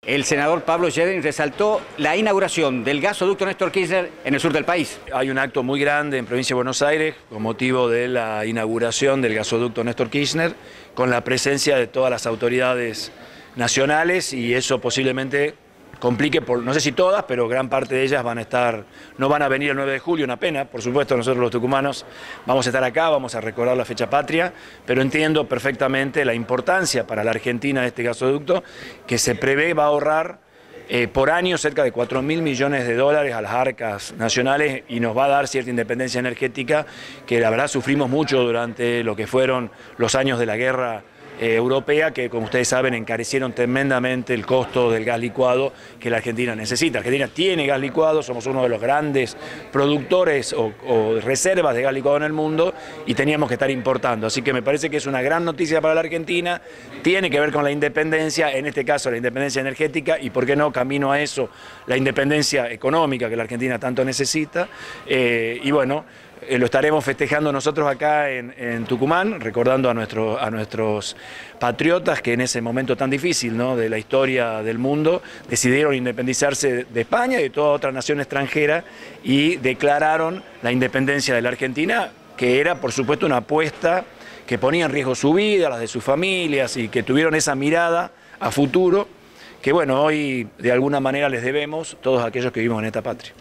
El senador Pablo Schedrin resaltó la inauguración del gasoducto Néstor Kirchner en el sur del país. Hay un acto muy grande en Provincia de Buenos Aires con motivo de la inauguración del gasoducto Néstor Kirchner, con la presencia de todas las autoridades nacionales, y eso posiblemente complique, no sé si todas, pero gran parte de ellas no van a venir el 9 de julio, una pena. Por supuesto, nosotros los tucumanos vamos a estar acá, vamos a recordar la fecha patria, pero entiendo perfectamente la importancia para la Argentina de este gasoducto, que se prevé va a ahorrar por año cerca de 4.000 millones de dólares a las arcas nacionales, y nos va a dar cierta independencia energética que la verdad sufrimos mucho durante lo que fueron los años de la guerra europea, que como ustedes saben encarecieron tremendamente el costo del gas licuado que la Argentina necesita. Argentina tiene gas licuado, somos uno de los grandes productores o reservas de gas licuado en el mundo, y teníamos que estar importando. Así que me parece que es una gran noticia para la Argentina, tiene que ver con la independencia, en este caso la independencia energética, y por qué no, camino a eso, la independencia económica que la Argentina tanto necesita. Y bueno, lo estaremos festejando nosotros acá en Tucumán, recordando a nuestros patriotas que en ese momento tan difícil, ¿no?, de la historia del mundo, decidieron independizarse de España y de toda otra nación extranjera, y declararon la independencia de la Argentina, que era por supuesto una apuesta que ponía en riesgo su vida, las de sus familias, y que tuvieron esa mirada a futuro que, bueno, hoy de alguna manera les debemos todos aquellos que vivimos en esta patria.